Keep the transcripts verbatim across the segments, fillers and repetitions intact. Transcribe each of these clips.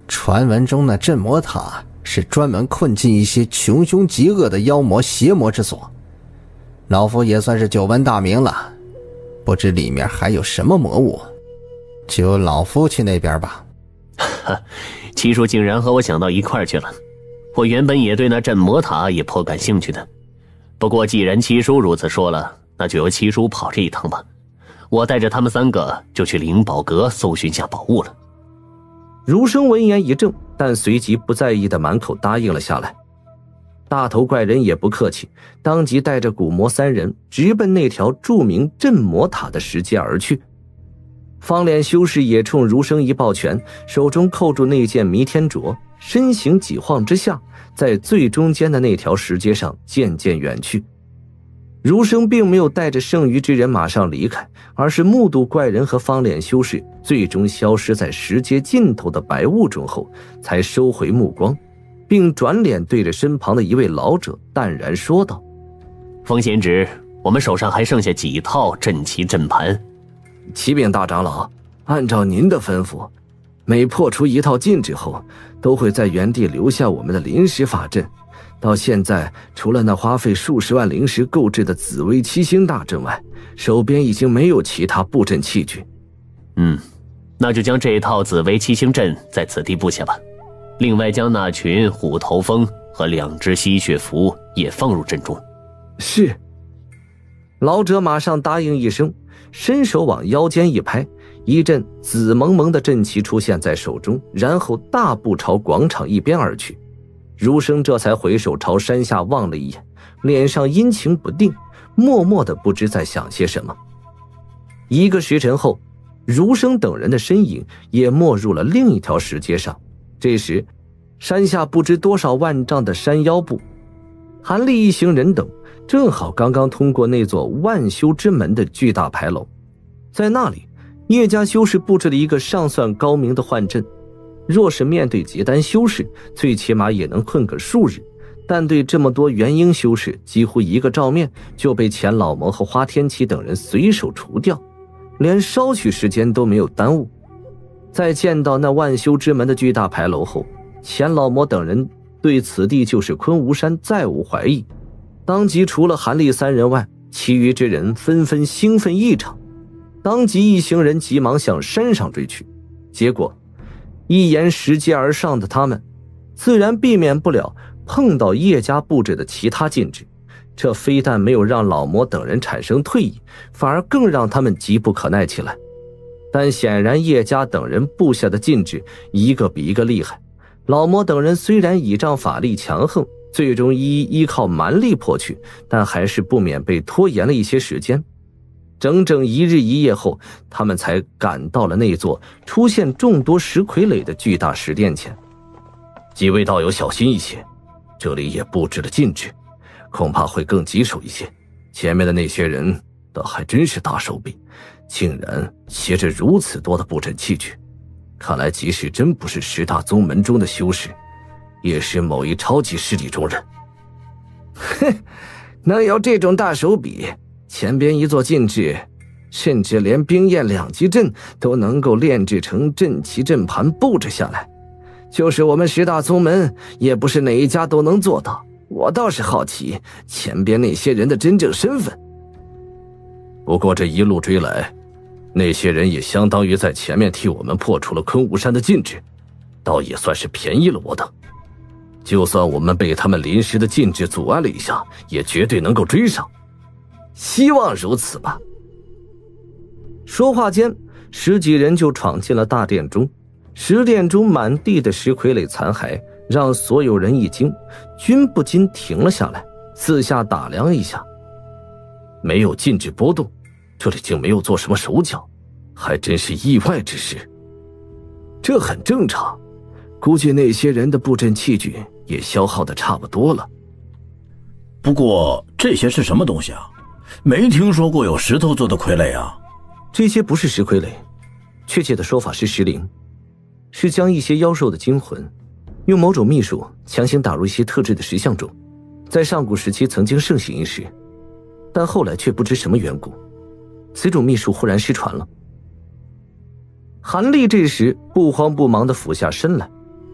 传闻中的镇魔塔是专门困禁一些穷凶极恶的妖魔邪魔之所，老夫也算是久闻大名了，不知里面还有什么魔物，就由老夫去那边吧。 七叔竟然和我想到一块儿去了，我原本也对那镇魔塔也颇感兴趣的，不过既然七叔如此说了，那就由七叔跑这一趟吧，我带着他们三个就去灵宝阁搜寻下宝物了。 儒生闻言一怔，但随即不在意的满口答应了下来。大头怪人也不客气，当即带着古魔三人直奔那条著名镇魔塔的石阶而去。方脸修士也冲儒生一抱拳，手中扣住那件弥天镯，身形几晃之下，在最中间的那条石阶上渐渐远去。儒生并没有带着剩余之人马上离开，而是目睹怪人和方脸修士最终消失在石阶尽头的白雾中后，才收回目光，并转脸对着身旁的一位老者淡然说道： 风贤侄，我们手上还剩下几套镇旗阵盘。 启禀大长老，按照您的吩咐，每破除一套禁制后，都会在原地留下我们的临时法阵。到现在，除了那花费数十万灵石购置的紫薇七星大阵外，手边已经没有其他布阵器具。 嗯，那就将这一套紫薇七星阵在此地布下吧。另外将那群虎头蜂和两只吸血蝠也放入阵中。 是。老者马上答应一声，伸手往腰间一拍，一阵紫蒙蒙的阵旗出现在手中，然后大步朝广场一边而去。儒生这才回首朝山下望了一眼，脸上阴晴不定，默默的不知在想些什么。一个时辰后，儒生等人的身影也没入了另一条石阶上。这时，山下不知多少万丈的山腰部，韩立一行人等正好刚刚通过那座万修之门的巨大牌楼，在那里，叶家修士布置了一个尚算高明的幻阵。若是面对结丹修士，最起码也能困个数日，但对这么多元婴修士，几乎一个照面就被钱老魔和花天启等人随手除掉，连稍许时间都没有耽误。在见到那万修之门的巨大牌楼后，钱老魔等人对此地就是昆吾山再无怀疑，当即除了韩立三人外，其余之人纷纷兴奋异常，当即一行人急忙向山上追去。结果一沿石阶而上的他们，自然避免不了碰到叶家布置的其他禁制，这非但没有让老魔等人产生退意，反而更让他们急不可耐起来。但显然叶家等人布下的禁制一个比一个厉害，老魔等人虽然倚仗法力强横，最终一一依靠蛮力破去，但还是不免被拖延了一些时间。整整一日一夜后，他们才赶到了那座出现众多石傀儡的巨大石殿前。几位道友小心一些，这里也布置了禁制，恐怕会更棘手一些。前面的那些人倒还真是大手笔，竟然携着如此多的布阵器具，看来即使真不是十大宗门中的修士，也是某一超级势力中人。哼，能有这种大手笔，前边一座禁制，甚至连冰焰两级阵都能够炼制成阵旗阵盘布置下来，就是我们十大宗门也不是哪一家都能做到。我倒是好奇前边那些人的真正身份。不过这一路追来，那些人也相当于在前面替我们破除了昆吾山的禁制，倒也算是便宜了我等。就算我们被他们临时的禁制阻碍了一下，也绝对能够追上。希望如此吧。说话间，十几人就闯进了大殿中。石殿中满地的石傀儡残骸让所有人一惊，均不禁停了下来，四下打量一下。没有禁制波动，这里竟没有做什么手脚，还真是意外之事。这很正常，估计那些人的布阵器具也消耗的差不多了。 不过这些是什么东西啊？没听说过有石头做的傀儡啊。 这些不是石傀儡，确切的说法是石灵，是将一些妖兽的精魂用某种秘术强行打入一些特制的石像中，在上古时期曾经盛行一时，但后来却不知什么缘故，此种秘术忽然失传了。韩立这时不慌不忙地俯下身来，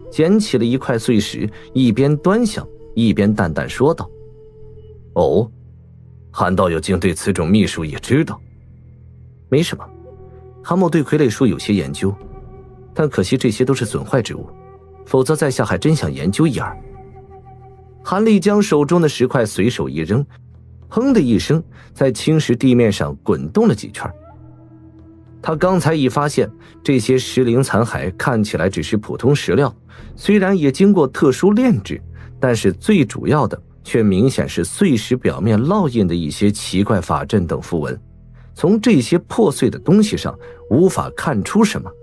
捡起了一块碎石，一边端详一边淡淡说道：“哦，韩道友竟对此种秘术也知道。没什么，韩某对傀儡术有些研究，但可惜这些都是损坏之物，否则在下还真想研究一二。”韩立将手中的石块随手一扔，砰的一声，在青石地面上滚动了几圈。他刚才已发现，这些石灵残骸看起来只是普通石料，虽然也经过特殊炼制，但是最主要的却明显是碎石表面烙印的一些奇怪法阵等符文。从这些破碎的东西上无法看出什么。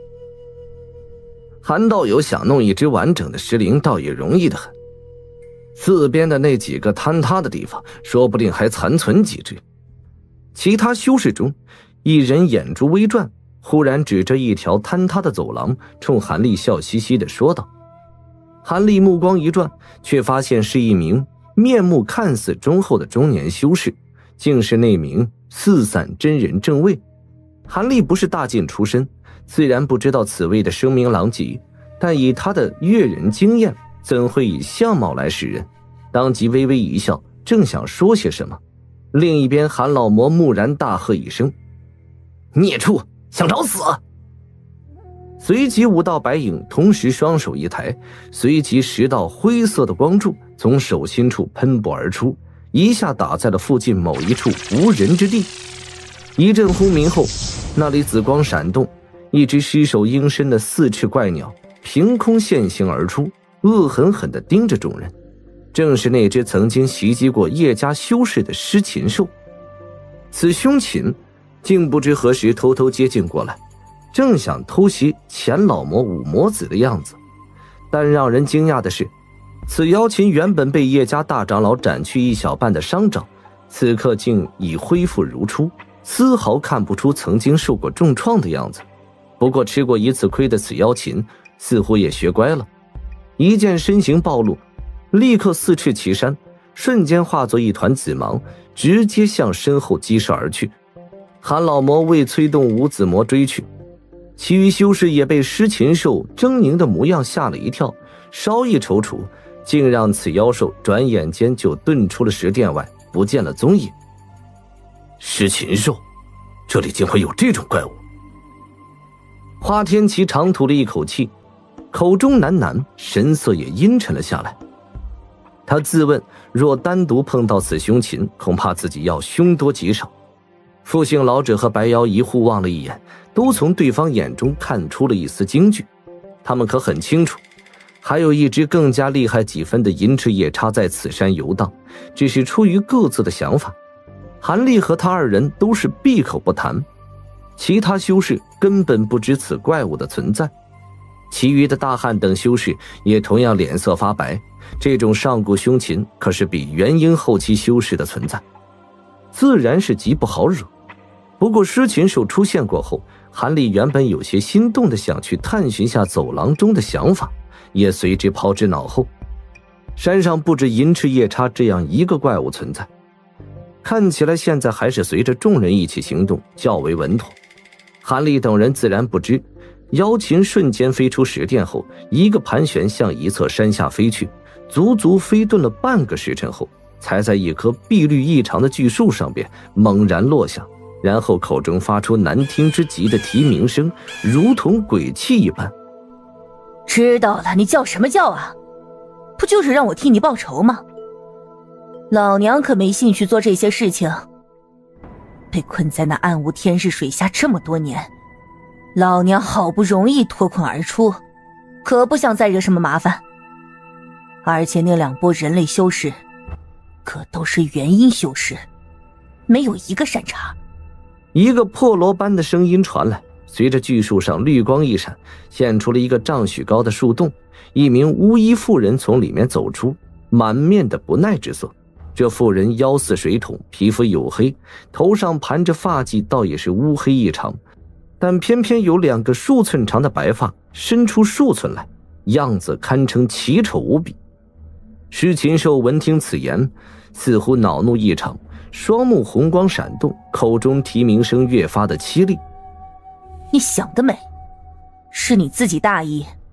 韩道友想弄一只完整的石灵倒也容易得很，四边的那几个坍塌的地方说不定还残存几只。其他修士中，一人眼珠微转，忽然指着一条坍塌的走廊，冲韩立笑嘻嘻地说道。韩立目光一转，却发现是一名面目看似忠厚的中年修士，竟是那名四散真人正位。韩立不是大晋出身，自然不知道此位的声名狼藉，但以他的阅人经验，怎会以相貌来识人？当即微微一笑，正想说些什么，另一边韩老魔蓦然大喝一声：“孽畜，想找死！”随即五道白影同时双手一抬，随即十道灰色的光柱从手心处喷薄而出，一下打在了附近某一处无人之地。一阵轰鸣后，那里紫光闪动，一只尸首鹰身的四翅怪鸟凭空现形而出，恶狠狠地盯着众人。正是那只曾经袭击过叶家修士的尸禽兽。此凶禽竟不知何时偷偷接近过来，正想偷袭前老魔五魔子的样子。但让人惊讶的是，此妖禽原本被叶家大长老斩去一小半的伤爪，此刻竟已恢复如初，丝毫看不出曾经受过重创的样子。不过吃过一次亏的此妖禽似乎也学乖了，一见身形暴露，立刻四翅齐扇，瞬间化作一团紫芒，直接向身后击射而去。韩老魔为催动五子魔追去，其余修士也被尸禽兽狰狞的模样吓了一跳，稍一踌躇，竟让此妖兽转眼间就遁出了石殿外，不见了踪影。尸禽兽，这里竟会有这种怪物！花天琪长吐了一口气，口中喃喃，神色也阴沉了下来。他自问，若单独碰到此凶禽，恐怕自己要凶多吉少。复姓老者和白瑶一互望了一眼，都从对方眼中看出了一丝惊惧。他们可很清楚，还有一只更加厉害几分的银翅夜叉在此山游荡，只是出于各自的想法。韩立和他二人都是闭口不谈，其他修士根本不知此怪物的存在。其余的大汉等修士也同样脸色发白，这种上古凶禽可是比元婴后期修士的存在，自然是极不好惹。不过尸禽兽出现过后，韩立原本有些心动的想去探寻下走廊中的想法，也随之抛之脑后。山上不止银翅夜叉这样一个怪物存在，看起来现在还是随着众人一起行动较为稳妥。韩立等人自然不知，妖禽瞬间飞出石殿后，一个盘旋向一侧山下飞去，足足飞遁了半个时辰后，才在一棵碧绿异常的巨树上边猛然落下，然后口中发出难听之极的啼鸣声，如同鬼泣一般。 知道了，你叫什么叫啊？不就是让我替你报仇吗？老娘可没兴趣做这些事情。被困在那暗无天日水下这么多年，老娘好不容易脱困而出，可不想再惹什么麻烦。而且那两波人类修士可都是元婴修士，没有一个善茬。 一个破锣般的声音传来，随着巨树上绿光一闪，现出了一个丈许高的树洞，一名巫医妇人从里面走出，满面的不耐之色。这妇人腰似水桶，皮肤黝黑，头上盘着发髻，倒也是乌黑异常，但偏偏有两个数寸长的白发伸出数寸来，样子堪称奇丑无比。尸禽兽闻听此言，似乎恼怒异常，双目红光闪动，口中啼鸣声越发的凄厉。 你想得美，是你自己大意，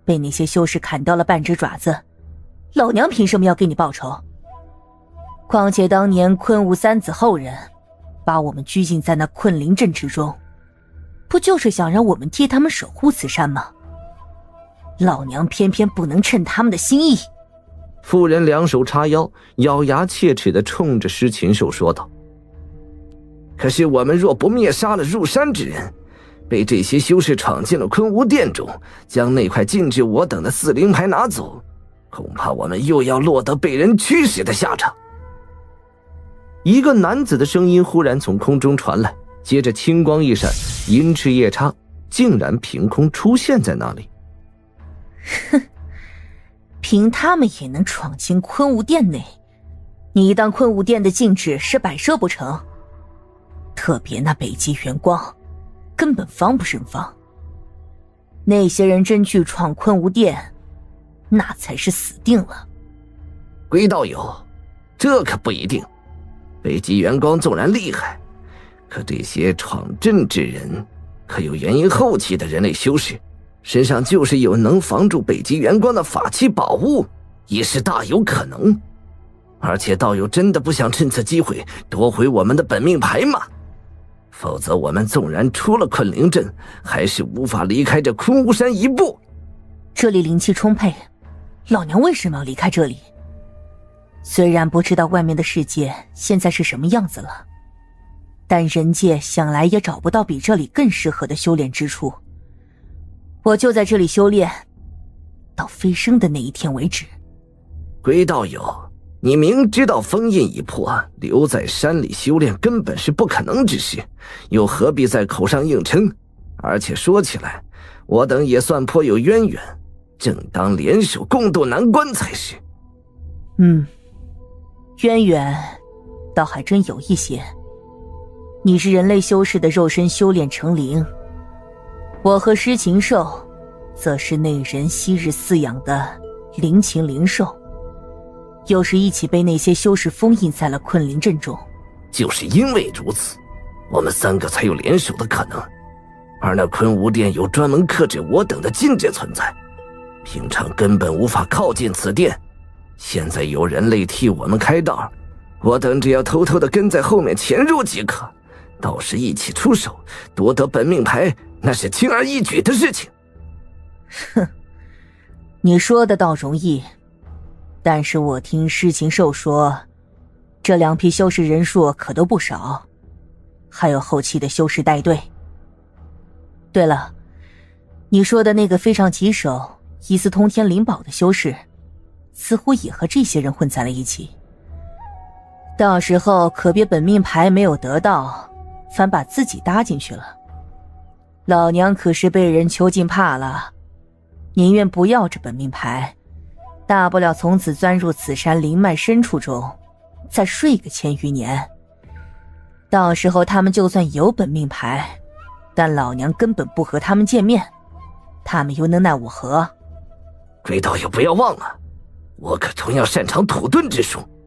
被那些修士砍掉了半只爪子，老娘凭什么要给你报仇？况且当年昆吾三子后人把我们拘禁在那困灵阵之中，不就是想让我们替他们守护此山吗？老娘偏偏不能称他们的心意。 妇人两手叉腰，咬牙切齿地冲着施禽兽说道：可是我们若不灭杀了入山之人，被这些修士闯进了昆吾殿中，将那块禁制我等的四灵牌拿走，恐怕我们又要落得被人驱使的下场。一个男子的声音忽然从空中传来，接着青光一闪，银翅夜叉竟然凭空出现在那里。 哼，凭他们也能闯进昆吾殿内，你当昆吾殿的禁制是摆设不成？特别那北极元光，根本防不胜防。那些人真去闯昆吾殿，那才是死定了。 龟道友，这可不一定。北极元光纵然厉害，可这些闯阵之人可有元婴后期的人类修士，身上就是有能防住北极元光的法器宝物，也是大有可能。而且道友真的不想趁此机会夺回我们的本命牌吗？否则我们纵然出了困灵阵，还是无法离开这昆吾山一步。 这里灵气充沛，老娘为什么要离开这里？虽然不知道外面的世界现在是什么样子了，但人界想来也找不到比这里更适合的修炼之处。我就在这里修炼，到飞升的那一天为止。 龟道友，你明知道封印已破，留在山里修炼根本是不可能之事，又何必在口上硬撑？而且说起来，我等也算颇有渊源，正当联手共度难关才是。 嗯，渊源倒还真有一些。你是人类修士的肉身修炼成灵，我和狮禽兽则是那人昔日饲养的灵禽灵兽，又是一起被那些修士封印在了困灵阵中。 就是因为如此，我们三个才有联手的可能。而那昆吾殿有专门克制我等的禁制存在，平常根本无法靠近此殿。现在有人类替我们开道，我等只要偷偷地跟在后面潜入即可，到时一起出手，夺得本命牌，那是轻而易举的事情。 哼，你说的倒容易，但是我听狮禽兽说，这两批修士人数可都不少，还有后期的修士带队。对了，你说的那个非常棘手、疑似通天灵宝的修士，似乎也和这些人混在了一起。到时候可别本命牌没有得到，反把自己搭进去了。老娘可是被人囚禁怕了，宁愿不要这本命牌，大不了从此钻入此山灵脉深处中，再睡个千余年。到时候他们就算有本命牌，但老娘根本不和他们见面，他们又能奈我何？ 龟道友不要忘了，我可同样擅长土遁之术。